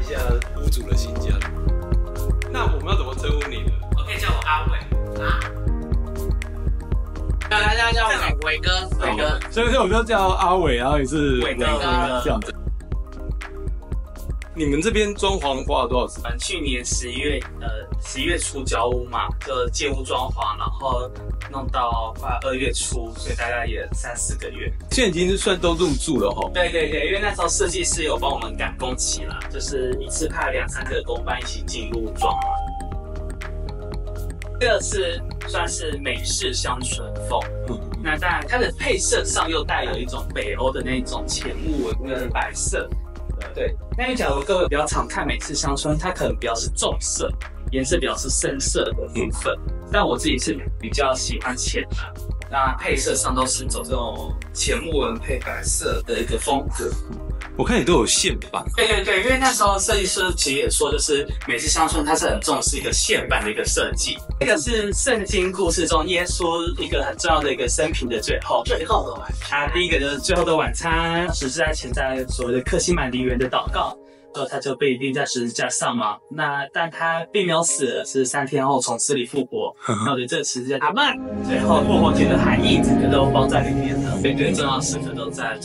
下屋主的新家。那我们要怎么称呼你呢？ 我可以叫我阿伟啊。大家叫我伟哥，伟哥。 所以我就叫阿伟，然后也是伟哥这样子。你们这边装潢花了多少时间？ 去年11月初交屋嘛，就借屋装潢，然后弄到快2月初，所以大概也3、4个月。 现在已经是算都入住了哈。 对，因为那时候设计师有帮我们赶工期啦，就是一次派2、3个工班一起进入装潢。这个是算是美式乡村风，那当然它的配色上又带有一种北欧的那种浅木纹跟白色。对，那因为假如各位比较常看美式乡村，它可能比较是重色，颜色比较是深色的部分，但我自己是比较喜欢浅的，那配色上都是走这种浅木纹配白色的一个风格。 我看你都有线板。 对，因为那时候设计师其实也说，就是美式乡村它是很重视一个线板的一个设计。这个是圣经故事中耶稣一个很重要的一个生平的最后的晚餐。第一个就是最后的晚餐，十字架前在所谓的克西满梨园的祷告，之后他就被钉在十字架上嘛。但他并没有死，是3天后从死里复活。那我觉得这个十字架阿们最后复活节的含义，整个都包在里面了。对，重要时刻都在。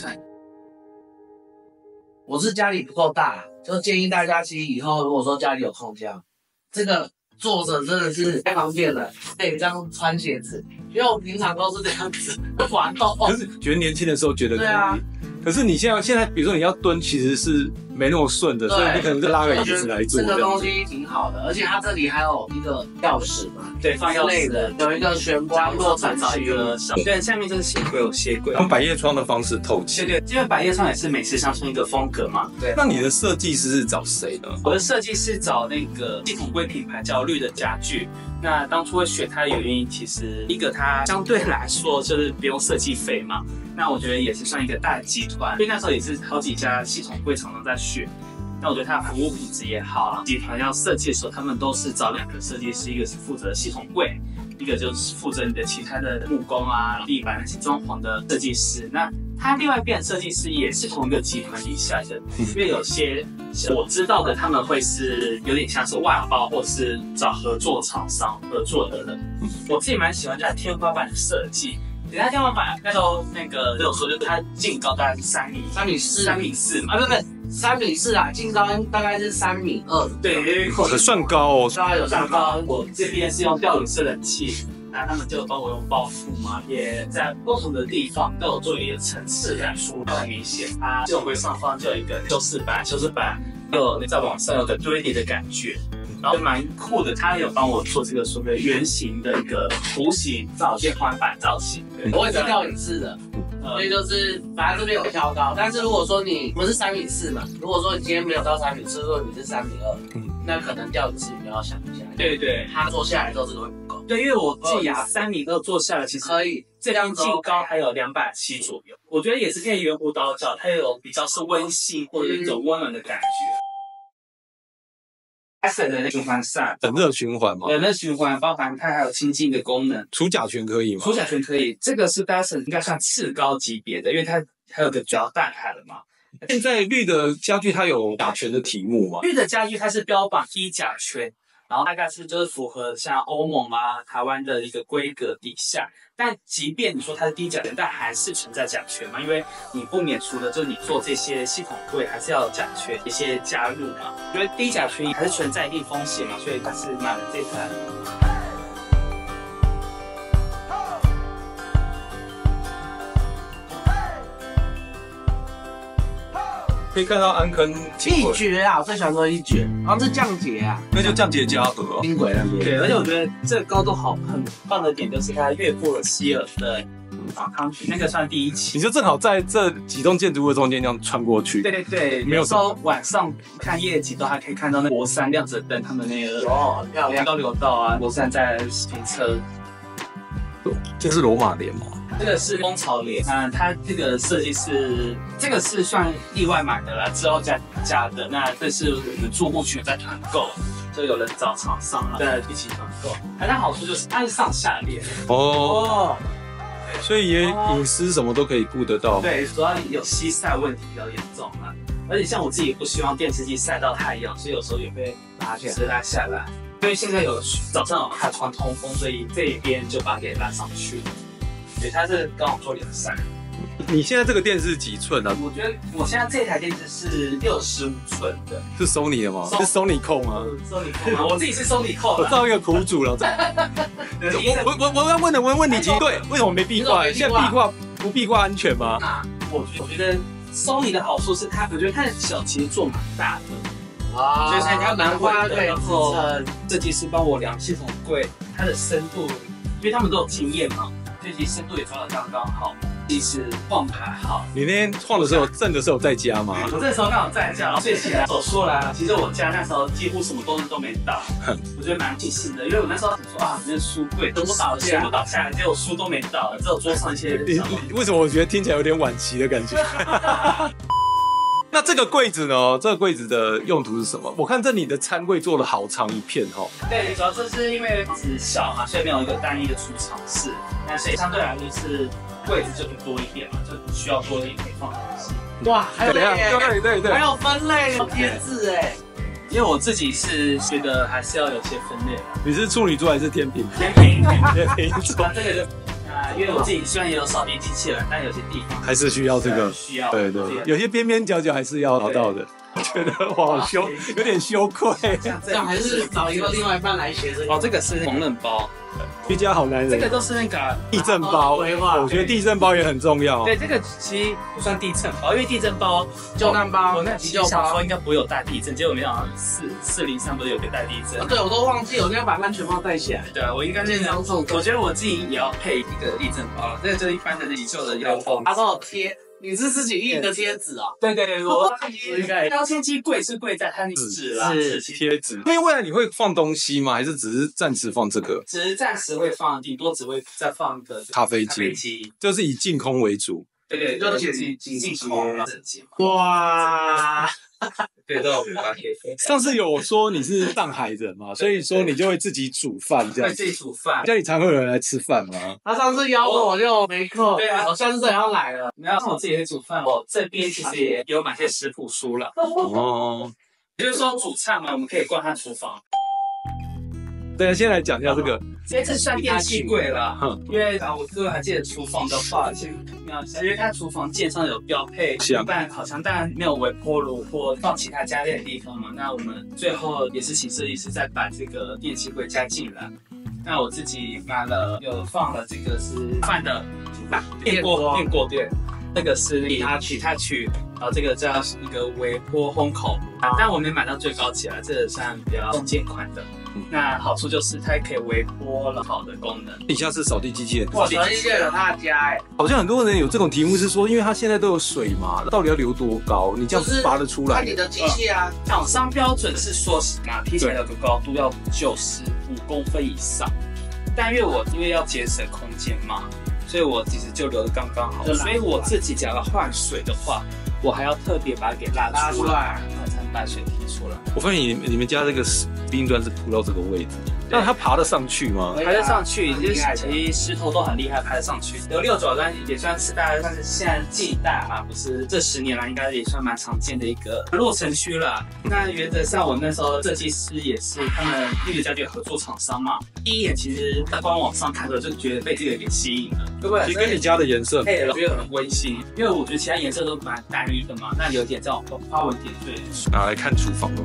我是家里不够大，就建议大家其实以后如果说家里有空间，这个坐着真的是太方便了，可以这样穿鞋子，因为我平常都是这样子玩动。 可是觉得年轻的时候觉得可以。 对啊。 可是你现在，比如说你要蹲，其实是没那么顺的，所以你可能就拉个椅子来坐。 这个东西挺好的，而且它这里还有一个钥匙嘛， 对，放钥匙的，有一个玄关做成一个。 对，下面就是鞋柜，有鞋柜， 用百叶窗的方式透气。 对，因为百叶窗也是美式乡村一个风格嘛。对， 那你的设计师是找谁呢？ 我的设计师找那个系统柜品牌叫绿的家具。那当初会选它的原因，其实一个它相对来说就是不用设计费嘛。那我觉得也是算一个大集团，因为那时候也是好几家系统柜厂商在选。那我觉得它的服务品质也好，集团要设计的时候，他们都是找2个设计师，一个是负责系统柜，一个就是负责你的其他的木工啊、地板那些装潢的设计师。那他另外一边的设计师也是同一个集团底下的，因为有些我知道的他们会是有点像是外包，或是找合作厂商合作的人。我自己蛮喜欢它天花板的设计。它天花板那时候那个有说，就是它净高大概是3米4嘛， 不3米4啊，净高大概是3米2。 对， 可算高哦， 稍微有算高。 我这边是用吊顶式冷气，那他们就帮我用包覆嘛，也在不同的地方都有做一个层次感，出很明显。它系统柜上方就有一个修饰板，又在往上有个堆叠的感觉。然后蛮酷的，他有帮我做这个所谓圆形的一个弧形天花板造型。 我也是吊顶式的，所以就是反正这边有挑高。但是如果说你不是3米4嘛，如果说你今天没有到3米4，如果你是3米2，那可能吊顶式你要想一下。 对， 它坐下来之后这个会不够。 对，因为我自己3米2坐下来其实可以， 这边净高还有270左右，我觉得也是可以圆弧倒角，它有比较是温馨或者一种温暖的感觉。Dyson 的循环扇， 冷热循环吗？ 冷热循环包含它还有清净的功能。 除甲醛可以吗？ 除甲醛可以，这个是 Dyson 应该算次高级别的，因为它还有个脚大开了嘛。 现在绿的家具它有甲醛的题目吗？ 绿的家具它是标榜低甲醛，然后大概是就是符合像欧盟啊、台湾的一个规格底下。但即便你说它是低甲醛，但还是存在甲醛嘛，因为你不免除了就是你做这些系统柜还是要有甲醛一些加入嘛，因为低甲醛还是存在一定风险嘛，所以还是买了这台。 可以看到安坑一绝啊，我最喜欢说一绝，然后这降解啊， 那就降解嘉禾哦， 轻轨那边。 对，而且我觉得这个高度很棒的点就是它越过了希尔的访康区，那个算第1期， 你就正好在这几栋建筑物中间这样穿过去。 对，没有时候晚上看夜景都还可以看到那国三亮着灯，他们那个很漂亮， 流道啊，国三在停车。 这是罗马帘吗？ 这个是蜂巢帘，它这个设计是这个是算意外买的啦，之后加的。那这是我们住户群在团购，就有人找厂商了，在一起团购。它好处就是它是上下帘哦，所以也隐私什么都可以顾得到。 对，主要有西晒问题比较严重嘛。 而且像我自己不希望电视机晒到太阳，所以有时候也会拉下来。因为现在有早上有开窗通风，所以这一边就把它给拉上去。对，它是刚好做两扇。 你现在这个电视几寸啊？ 我觉得我现在这台电视是65寸的， 是 Sony 的吗？是 Sony 控吗 ？Sony 控吗？我自己是 Sony 控。 我造一个苦主了。我要问的问题其实对，为什么没壁挂？现在不壁挂安全吗？ 我觉得 Sony 的好处是它，我觉得它的小其实做蛮大的。所以才它蛮贵的，然后设计师帮我量系统柜，它的深度，因为他们都有经验嘛，所以其实深度也抓得刚刚好，其实晃还好。 你那天晃的时候，震的时候在家吗？ 我那时候刚好在家，然后睡起来走出来，其实我家那时候几乎什么东西都没倒，我觉得蛮庆幸的，因为我那时候想说啊，那书柜全部倒下来，结果书都没倒，只有桌上一些。 为什么我觉得听起来有点惋惜的感觉？那这个柜子呢？这个柜子的用途是什么？我看这里的餐柜做了好长一片哦。 对，主要这是因为只小嘛，所以没有一个单一的储藏室，那所以相对来说是柜子就多一点嘛，就需要多一点可以放东西。 哇，还有对， 还有分类有贴纸哎。 因为我自己是觉得还是要有些分类。 你是处女座还是天秤？ 天秤座。 这个就。因为我自己虽然也有扫地机器人，但有些地方还是需要这个， 需要对，有些边边角角还是要找到的。我觉得我好羞，有点羞愧。 这样还是找一个另外一半来学这个。 哦，这个是缝纫包， 居家好男人。 这个都是那个地震包，我觉得地震包也很重要。 对，这个其实不算地震包，因为地震包救难包， 我那急救想说应该不会有大地震，结果没想到403不是有个大地震。 对，我都忘记，我应该把安全帽戴起来。 对啊，我应该是这样做。我觉得我自己也要配一个地震包了，这个就是一般的急救的腰封。 它都有贴。你是自己印的贴纸啊？ 对，我标签机贵是贵在它那纸啦， 是贴纸。因为未来你会放东西吗？还是只是暂时放这个？ 只是暂时会放，顶多只会再放一个咖啡机，就是以净空为主。 对，就净空了。 哇！ 对，都有5把可以分。 上次有说你是上海人嘛，所以说你就会自己煮饭这样。 会自己煮饭。 家里常会有人来吃饭吗？ 他上次邀我就没空。 对啊， 我下次也要来了。 你要看我自己会煮饭，我这边其实也有买些食谱书了。哦。也就是说煮菜嘛，我们可以逛他厨房。 对，先来讲一下这个。 这算电器柜了，因为我各位还记得厨房的话，因为它厨房键上有标配一般烤箱，当然没有微波炉或放其他家电的地方嘛。那我们最后也是请设计师再把这个电器柜加进来。那我自己买了，有放了这个是饭的电锅，对，这个是Hitachi，然后这个叫一个微波烘烤炉，但我没买到最高级了，这个算比较中间款的。那好处就是它可以微波了好的功能。 底下是扫地机器人， 哇，扫地机器人有他的家哎。 好像很多人有这种题目是说，因为它现在都有水嘛，到底要留多高？你这样拔得出来？ 看你的机器啊。 厂商标准是说什么？踢起来的高度要95公分以上。但因为要节省空间嘛，所以我其实就留得刚刚好。所以我自己假如换水的话，我还要特别把它给拉出来，才能把水提出来。 我发现你们家这个冰砖是铺到这个位置，那它爬得上去吗？ 爬得上去，其实石头都很厉害，爬得上去。有6爪端也算是大概算是现在近代嘛，不是这10年来应该也算蛮常见的一个落成区了。那原则上我那时候设计师也是他们绿的家具合作厂商嘛，第一眼其实在官网上看的就觉得被这个给吸引了，对不对？ 其实跟你家的颜色配了，觉得很温馨，因为我觉得其他颜色都蛮单一的嘛，那有点这种花纹点缀。 拿来看厨房。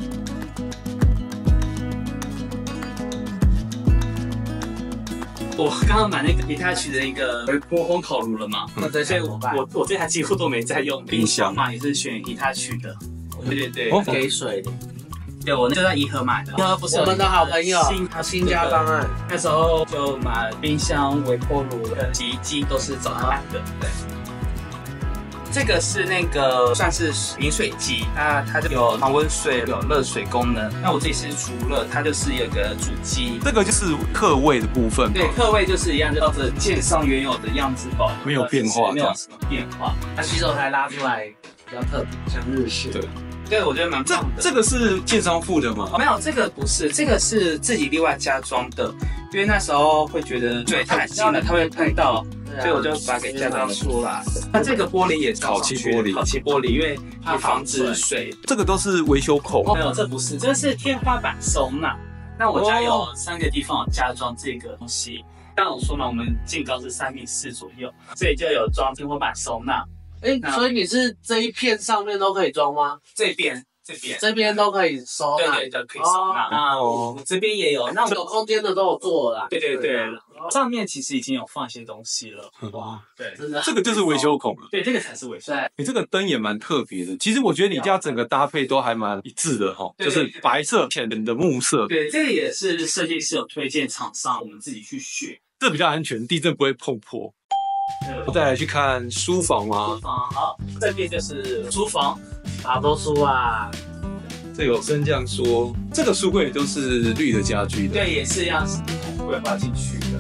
我刚刚买那个Hitachi的一个微波烘烤炉了嘛，所以我这台几乎都没在用。冰箱嘛也是选Hitachi的，对， 给水的。 对，我就在颐和买的。不是我们的好朋友新家方案， 那时候就买冰箱、微波炉的洗衣机都是找他买的。对，这个是那个算是饮水机，它就有常温水、有热水功能。那我自己是除热，它就是有个主机。 这个就是客位的部分。 对，客位就是一样，就照着舰上原有的样子保留， 没有变化， 没有什么变化。 它洗手台拉出来比较特别，像日式。 对。 对，我觉得蛮棒的。 这个是建商付的吗？ 没有，这个不是，这个是自己另外加装的。因为那时候会觉得，对，它很近了，它会碰到所以我就把它给加装出来。它这个玻璃也烤漆玻璃， 烤漆玻璃，因为它防止水。 这个都是维修孔。 没有，这不是，这是天花板收纳。那我家有3个地方有加装这个东西。刚我说嘛，我们净高是3.4米左右，所以就有装天花板收纳。 所以你是这一片上面都可以装吗？ 这边都可以收纳， 对，可以收纳。那我这边也有，那有空间的都有做了啦。 对，上面其实已经有放一些东西了。 哇， 对， 真的， 这个就是维修孔了。 对，这个才是维修。 你这个灯也蛮特别的。其实我觉得你家整个搭配都还蛮一致的哈，就是白色浅的木色。 对，这个也是设计师有推荐厂商，我们自己去选， 这比较安全，地震不会碰破。再来去看书房吗？ 书房好，这边就是书房， 好多书啊。 这有升降说，这个书柜都是绿的家具的。 对，也是一样规划进去的。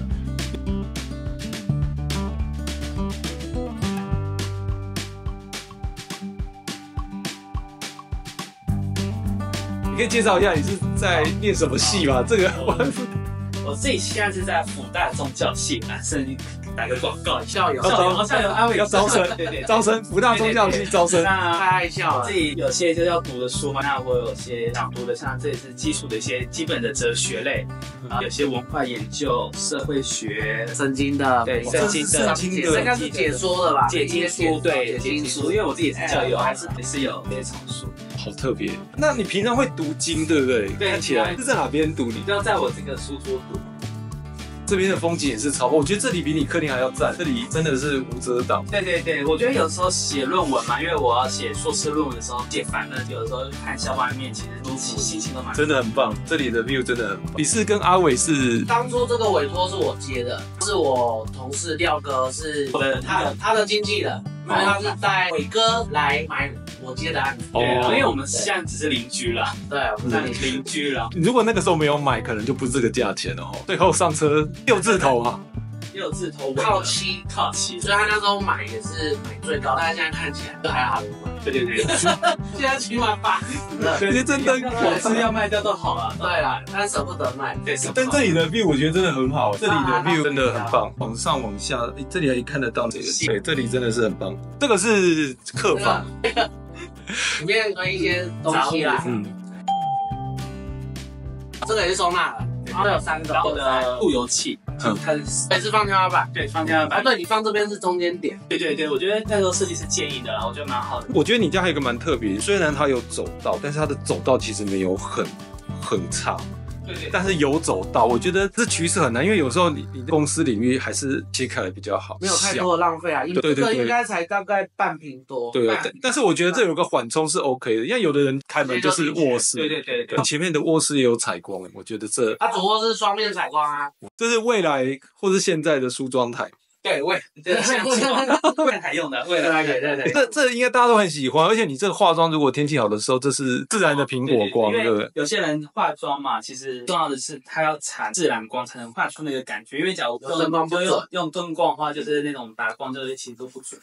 你可以介绍一下你是在念什么系吗？这个我自己现在是在辅大宗教系，是打个广告， 校友安慰要招生， 对， 招生，福大宗教系招生。 那太爱笑了。 自己有些就要读的书嘛，那我有些想读的，像这也是基础的一些基本的哲学类，有些文化研究、社会学、 圣经的， 对，圣经的， 应该是解说的吧？ 解经书，对，解经书，因为我自己是教友，还是有这些丛书。 好特别。那你平常会读经，对不对？ 对， 看起来是在哪边读？你要在我这个书桌读。 这边的风景也是超棒，我觉得这里比你客厅还要赞，这里真的是无遮挡。 对，我觉得有时候写论文嘛，因为我要写硕士论文的时候写烦了，有的时候看一下外面，其实心情都蛮真的很棒，这里的 view 真的很棒。你是跟阿伟是？ 当初这个委托是我接的，是我同事廖哥是他的经纪人，他是带伟哥来买我接的案子。 因为我们现在只是邻居啦， 对，我们是邻居啦。 如果那个时候没有买，可能就不是这个价钱了哦。最后上车6字头啊 ，6字头靠七，所以他那时候买也是买最高，但是现在看起来就还好有买。 对， 现在起码80了， 对，真的我是要卖掉都好了。 对啦，但舍不得卖。 对， 但这里的 view 我觉得真的很好，这里的 view 真的很棒，往上往下，这里还看得到这个，对，这里真的是很棒。这个是客房， 里面有一些东西啦，这个也是收纳的，然后有3个， 然后的路由器，它也是放天花板， 对，放天花板。 对，你放这边是中间点， 对，我觉得那时候设计师建议的啦，我觉得蛮好的。 我觉得你家还有一个蛮特别，虽然它有走道，但是它的走道其实没有很差。 对， 但是有走道，我觉得这趋势很难，因为有时候你公司领域还是切开来比较好， 没有太多的浪费啊。这个应该才大概半坪多。 对，但是我觉得这有个缓冲是 OK 的，因为有的人开门就是卧室。 对， 前面的卧室也有采光，我觉得这。 它主卧是双面采光啊。 这是未来或是现在的梳妆台。 对，未来用的，未来对。 这应该大家都很喜欢，而且你这个化妆，如果天气好的时候，这是自然的苹果光，对不对？ 有些人化妆嘛，其实重要的是他要产自然光，才能画出那个感觉。因为假如用灯光的话，就是那种打光，就是其实都不准。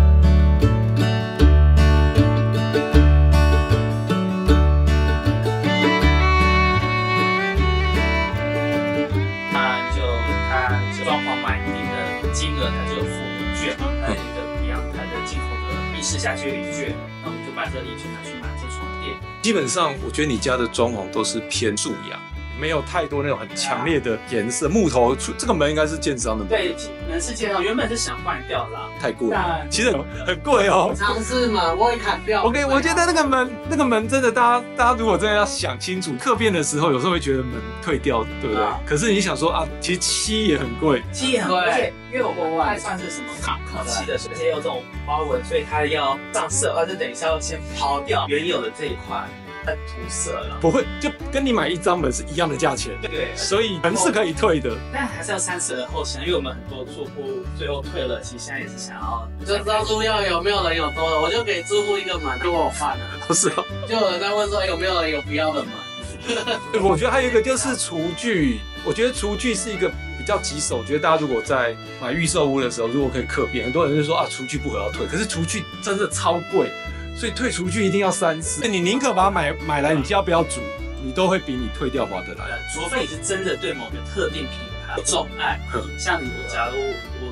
装潢买定的金额，它就有附礼券嘛，它有一个比昂台的进口的意式家居礼券，那我们就把这个礼券拿去买这床垫。 基本上，我觉得你家的装潢都是偏素雅，没有太多那种很强烈的颜色。木头，这个门应该是建商的门。 对，门是建商，原本是想换掉啦， 太贵了，其实很贵哦。 尝试嘛，我会砍掉。 OK， 我觉得那个门真的，大家如果真的要想清楚，客变的时候有时候会觉得门退掉，对不对？可是你想说啊，其实漆也很贵， 漆也很贵，而且因为我还算是什么烤漆的，而且有这种花纹，所以它要上色，就等一下要先刨掉原有的这一块。涂色了， 不会，就跟你买一张门是一样的价钱， 对， 所以门是可以退的， 但还是要30而后行，因为我们很多住户最后退了，其实现在也是想要， 就知道住户有没有人有多了，我就给住户一个门，如果我换了， 不是啊， 就有人在问说有没有人有不要的门。 我觉得还有一个就是厨具，我觉得厨具是一个比较棘手，我觉得大家如果在买预售屋的时候，如果可以客变，很多人就说啊厨具不合要退，可是厨具真的超贵。所以退厨具一定要3-4，你宁可把它买来，你要不要煮，你都会比你退掉划得来。 除非你是真的对某个特定品牌有钟爱，像你，假如我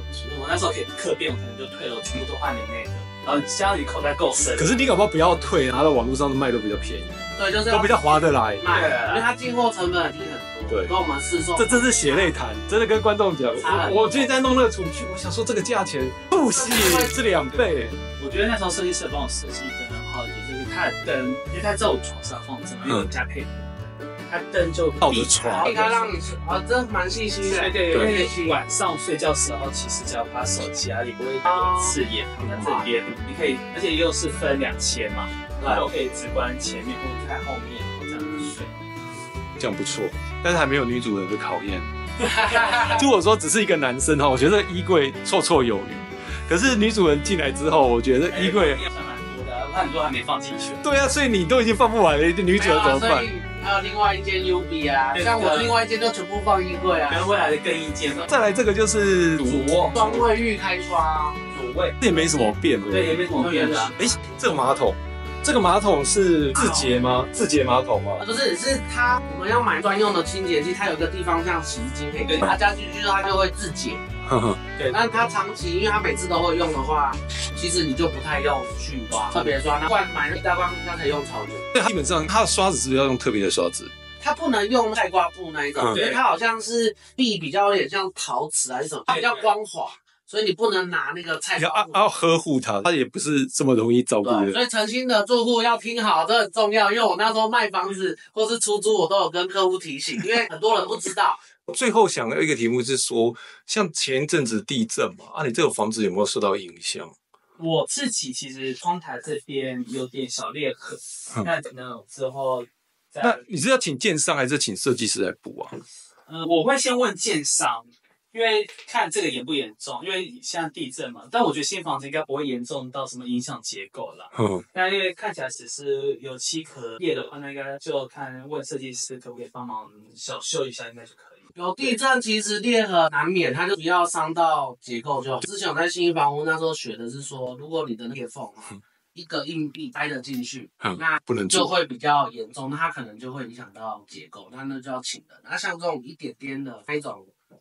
我那时候可以客变，我可能就退了，我全部都换你那个。然后只要你口袋够深， 可是你搞不好不要退，拿到网络上卖都比较便宜， 对，就是都比较划得来。 卖，因为它进货成本低很多， 对， 跟我们市售。 这真是血泪谈，真的跟观众讲，我最近在弄那个厨具，我想说这个价钱不惜是2倍。 我觉得那时候设计师帮我设计一个很好的一点，就是它的灯，因为它在我床上放着，因为我加配合。它灯就靠着床， 它让你真蛮细心的。 对，因为晚上睡觉时候，其实只要把手机啊，你不会有视野放在这边，你可以，而且又是分2千嘛，然后可以只关前面或者看后面，然后这样子睡。 这样不错，但是还没有女主人的考验。如果说只是一个男生哈，我觉得衣柜绰绰有余。可是女主人进来之后，我觉得衣柜蛮多的，很多还没放进去。 对啊，所以你都已经放不完了，女主人怎么办？ 还有另外一间 UB 啊，像我另外一间就全部放衣柜啊。 跟未来的更衣间了。 再来这个就是主卧， 双卫浴开窗， 主卫， 这也没什么变。 对，也没什么变的。 哎，这个马桶是自洁吗？自洁马桶吗？ 不是，是它我们要买专用的清洁剂，它有一个地方像洗衣机可以把它加进去，它就会自洁。对，但它长期，因为它每次都会用的话，其实你就不太用去刷，特别刷。那罐买一大罐，它可以用超久。 对，基本上它的刷子是不是要用特别的刷子？ 它不能用菜瓜布那一种，因为它好像是壁比较有点像陶瓷还是什么，它比较光滑。所以你不能拿那个菜瓜布， 要呵护它，它也不是这么容易照顾的。 所以诚心的住户要听好，这很重要。因为我那时候卖房子或是出租，我都有跟客户提醒，因为很多人不知道。 最后想要一个题目是说，像前一阵子地震嘛，你这个房子有没有受到影响？ 我自己其实窗台这边有点小裂痕，那可能之后再。 那你是要请建商还是请设计师来补啊？ 我会先问建商。因为看这个严不严重，因为像地震嘛，但我觉得新房子应该不会严重到什么影响结构啦。但因为看起来只是有漆壳裂的话，那应该就看问设计师可不可以帮忙小修一下，应该就可以。 有地震其实裂痕难免，它就不要伤到结构就好。之前我在新房屋那时候学的是说，如果你的裂缝一个硬币塞得进去，那不能就会比较严重，那它可能就会影响到结构，那就要请人。那像这种一点点的那种。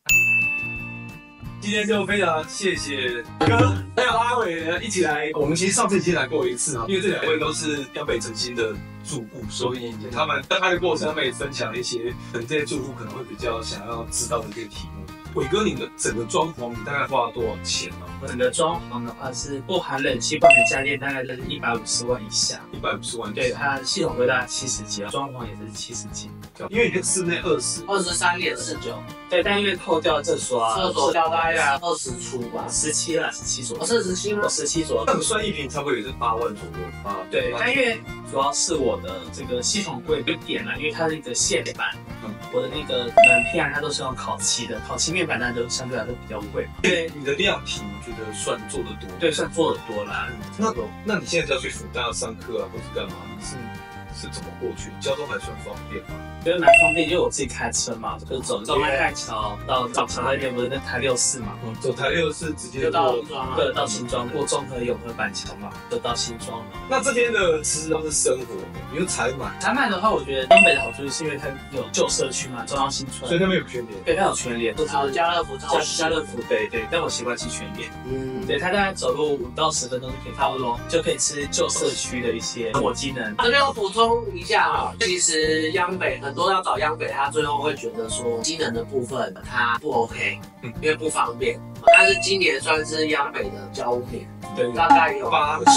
今天就非常谢谢哥还有阿伟一起来，我们其实上次已经来过一次啊，因为这2位都是央北诚心的住户，所以他们在拍的过程，他们也分享一些可能这些住户可能会比较想要知道的这个题目。伟哥，你的整个装潢你大概花了多少钱呢？ 整个装潢的话是不含冷气、不含家电，大概就是150万以下。 150万。 对，它系统规大概70几，装潢也是70几。 因为你的室内 23.49。 对，但因为扣掉这刷， 厕所掉大概20出吧 ，17啦，17左右。 是17吗 ？17左右。 那算一平差不多也是8万左右。 对，但因为主要是我的这个系统柜被点了，因为它是一个线板，我的那个门片它都是用烤漆的，烤漆面板当然都相对来说比较贵。 对，你的量体我觉得算做得多。 对，算做得多啦。 那你现在要去辅大上课啊，或者干嘛？是怎么过去？交通还算方便吗？ 觉得蛮方便，因为我自己开车嘛，就走到麦盖桥到桥那边，不是那台64嘛， 走台64直接就到新庄了， 对，到新庄过中和永和板桥嘛，就到新庄了。 那这边的吃都是生活，比如采买的话，我觉得东北的好处是因为它有旧社区嘛，中央新村， 所以那边有全联， 对，它有全联， 还有家乐福超市， 家乐福，对，但我习惯吃全联，对，它大概走路5到10分钟就可以差不多，就可以吃旧社区的一些生活机能。 这边我补充一下啊，其实央北很多要找央北，他最后会觉得说机能的部分它不 OK，因为不方便。但是今年算是央北的交屋年， 对， 大概有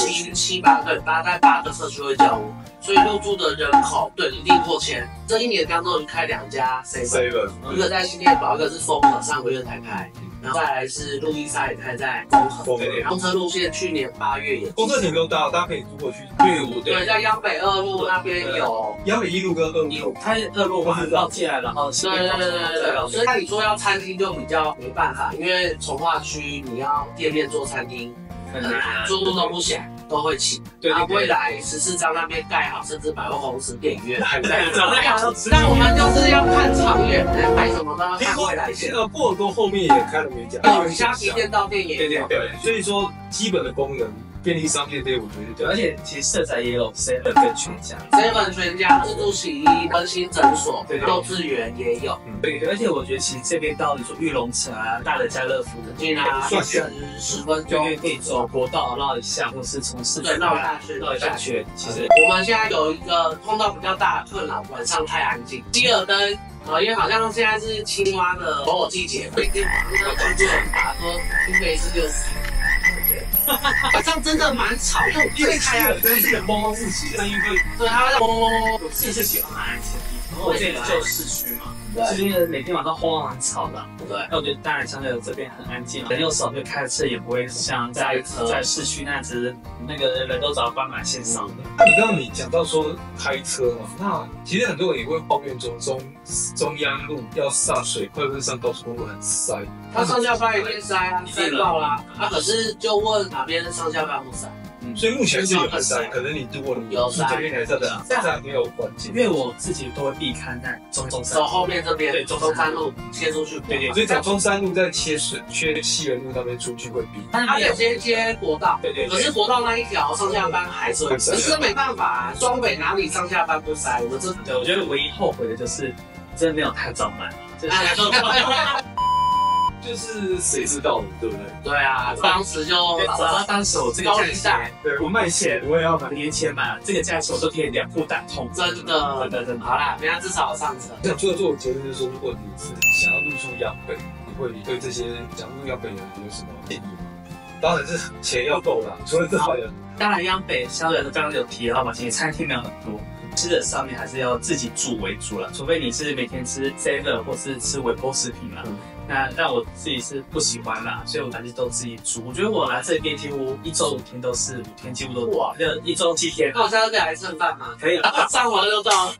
7、8对，大概8个社区会交屋，所以入住的人口对一定破千。这一年当中开2家 7， 一个在新店堡，一个是松和，上个月才开。然后再来是路易莎也开在中和，公车路线去年8月也。 公车挺够大，大家可以租过去。 对，在央北2路那边有， 央北1路跟2路， 它2路我们绕进来，然后对，所以看你说要餐厅就比较没办法，因为从化区你要店面做餐厅很难，住户都不想。都会起，对，未来14章那边盖好，甚至百货公司、电影院还在。那我们就是要看长远，买什么呢？看未来线。 波尔多后面也开了美甲， 对，虾皮店到店也有。 对，所以说基本的功能便利商店店，我觉得对，而且其实社宅也有 7跟全家 ，7全家、自助洗衣、温馨诊所、幼稚园也有。 对，而且我觉得其实这边到你说玉龙城啊、大的家乐福近啊，10分钟， 可以走国道绕一下，或是从市区绕下去， 绕下去。其实我们现在有一个碰到比较大的困扰，晚上太安静，希尔登。因为好像现在是青蛙的某某季节，每天晚上工作很大，说听个一次就死。晚上真的蛮吵，因为太阳真是嗡嗡自己声音会，对，它会嗡嗡嗡。 我自己是喜欢蛮安静的地方，我这里就市区嘛，就是每天晚上轰很吵的，对。那我觉得当然相对这边很安静，人又少，就开车也不会像在市区那样子，那个人都早关满线上的。 那你刚刚你讲到说开车嘛，那其实很多人也会抱怨中央路要上水快或者上高速公路很塞。 他上下班一定塞啊，塞爆啦。可是就问哪边上下班不塞？ 所以目前是有塞，可能如果你有塞， 这边还是的，这样没有环境。 因为我自己都会避开那中山， 走后面这边，对，中山路切出去。 对，所以从中山路再切西园路那边出去会比。 它有些接国道， 对， 可是国道那一条上下班还是会塞。可是没办法，双北哪里上下班不塞？我真的，我觉得唯一后悔的就是真的没有太早满。 就是谁知道，对不对？ 对啊，当时就当时我这个价钱，对我卖钱，我也要买年前买，这个价钱我都可以2户打通， 真的。好啦，人家至少上车。 想最后做结论就是说，如果你是想要入住央北，你对这些想入央北的人有什么建议吗？当然是钱要够啦，除了这外的。 当然央北相对来说刚刚有提到嘛，其实餐厅没有很多。吃的上面还是要自己煮为主了，除非你是每天吃 7或是吃微波食品啦。那我自己是不喜欢啦，所以我还是都自己煮。我觉得我来这边几乎1周5天都是5天，几乎都哇，1周7天。 那我下次可以来蹭饭吗？ 可以了， 上完就到。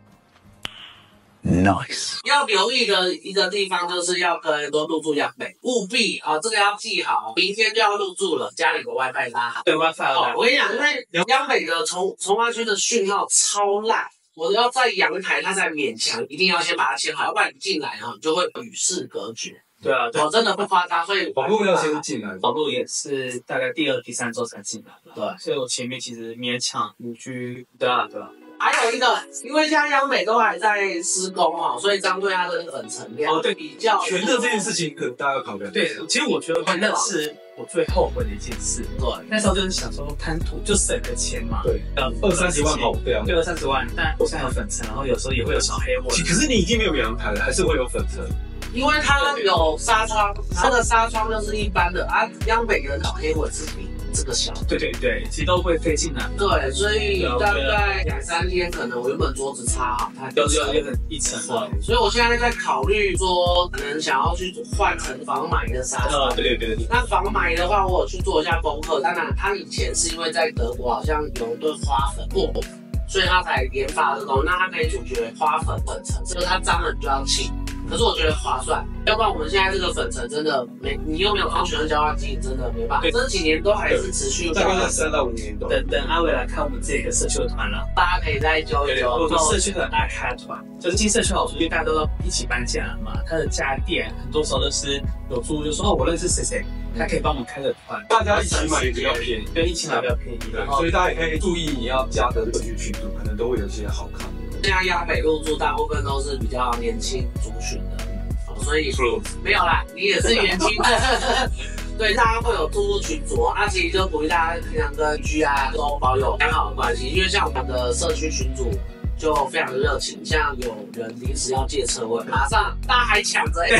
Nice。 要留意的一个地方就是要跟很多入住央北，务必啊，这个要记好，明天就要入住了，家里有 WiFi 拉好。 对 WiFi 我跟你讲，因为央北的从化区的讯号超烂。我要在阳台，它才勉强，一定要先把它牵好，要不然你进来你就会与世隔绝。 对啊， 我真的不夸张，所以网络要先进来， 网络也是大概第2、第3周才进来的。 对， 所以我前面其实勉强5G。对啊。 还有一个，因为现在央北都还在施工所以相对它的粉尘量对比较全热这件事情，可能大家要考虑。 对，其实我觉得全热是我最后悔的一件事。对，那时候就是想说贪图就省个钱嘛。 对，20-30万跑不掉。 对，20-30万，但我现在有粉尘，然后有时候也会有小黑蚊。 可是你已经没有阳台了，还是会有粉尘。 因为它有纱窗，它的纱窗就是一般的央北的小黑蚊是比这个小。 对，其实都会飞进来。 对，所以大概2-3天，可能我原本桌子擦好，它有一层。 对，所以我现在在考虑说，可能想要去换成防霾的纱窗。 对。 那防霾的话，我有去做一下功课。当然，他以前是因为在德国好像有一顿花粉过敏，所以他才研发这种，那它可以解决花粉粉尘，就是它脏了你就要清。可是我觉得划算，要不然我们现在这个粉尘真的你又没有放全热交换机，真的没办法。这几年都还是持续， 大概3到5年都。 等阿伟来看我们这个社区的团了， 大家可以再揪一揪。 我们社区很爱开团，就是进社区好处，因为大家都要一起搬家嘛。他的家电很多时候都是有租，就说我认识谁，他可以帮我们开个团， 大家一起买也比较便宜。 对，一起买比较便宜。 对，所以大家也可以注意你要加的社区群组，可能都会有一些好看的。 现在央北入住大部分都是比较年轻族群的，所以没有啦，你也是年轻的。对，大家会有入群组，那其实就鼓励大家平常跟居都保有良好的关系，因为像我们的社区群组就非常的热情，像有人临时要借车位，马上大家还抢着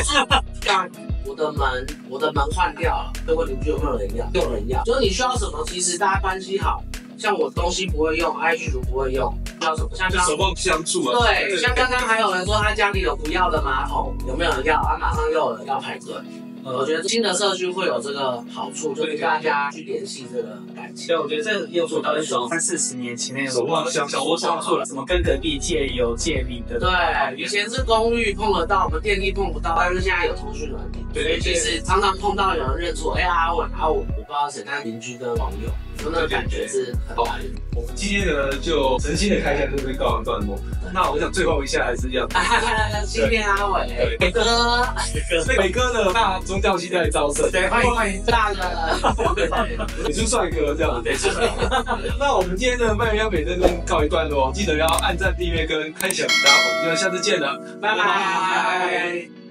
我的门换掉了，各位邻居有没有人要？有人要，就是你需要什么，其实大家关系好。像我东西不会用 ，IG 不会用，需要什么？像守望相助啊。 对，像刚刚还有人说他家里有不要的马桶，有没有人要？马上又有人要排队。我觉得新的社区会有这个好处，就是大家去联系这个感情。 对，我觉得这个又说到一种30-40年前那种守望相助了，什么跟隔壁借油借米的。 对，以前是公寓碰得到，我们电梯碰不到，但是现在有通讯软体，所以其实常常碰到有人认出，阿文，我不知道谁，但邻居跟网友。 就那个感觉是很好的。 我们今天呢就诚心的开箱这边告一段落。那我想最后一下还是要新片阿伟，伟哥， 伟哥呢，那宗教系在招生， 对，欢迎大的， 你是帅哥这样，没错。那我们今天的麦香北这边告一段落，记得要按赞、订阅跟开启小铃铛，我们就下次见了，拜拜。